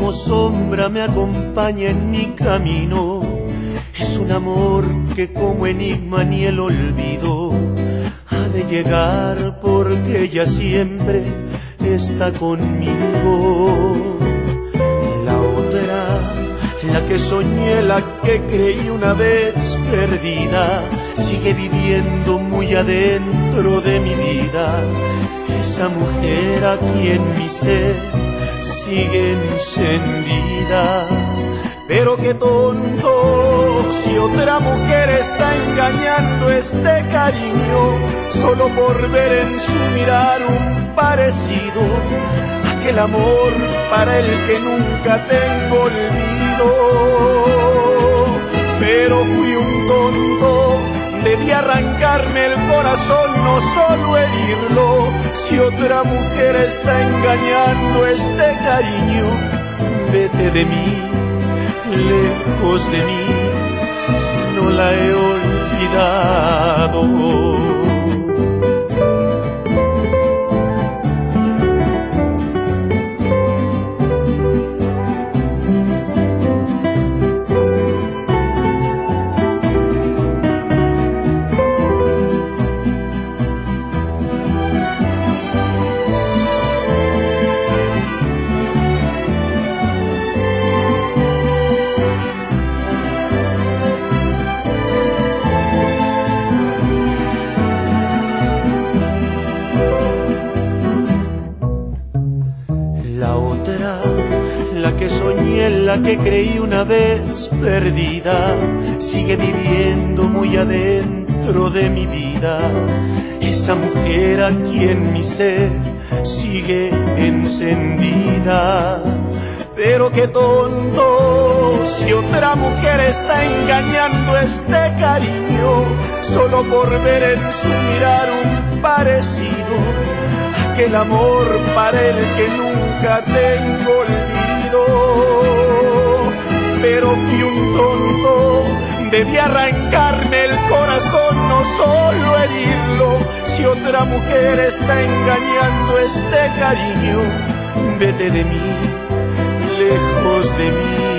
como sombra me acompaña en mi camino. Es un amor que como enigma ni el olvido ha de llegar, porque ella siempre está conmigo. La otra, la que soñé, la que creí una vez perdida, sigue viviendo muy adentro de mi vida. Esa mujer aquí en mi ser sigue encendida. Pero qué tonto, si otra mujer está engañando este cariño, solo por ver en su mirar un parecido, aquel amor para el que nunca tengo olvido. Pero fui un tonto, debí arrancarme el corazón, no solo herirlo. Si otra mujer está engañando este cariño, vete de mí, lejos de mí, no la he olvidado. La otra, la que soñé, la que creí una vez perdida, sigue viviendo muy adentro de mi vida. Esa mujer aquí en mi ser sigue encendida. Pero qué tonto, si otra mujer está engañando este cariño, solo por ver en su mirar un parecido, aquel amor para el que nunca tengo olvido. Pero fui un tonto, debí arrancarme el corazón, no solo herirlo. Si otra mujer está engañando este cariño, vete de mí, lejos de mí,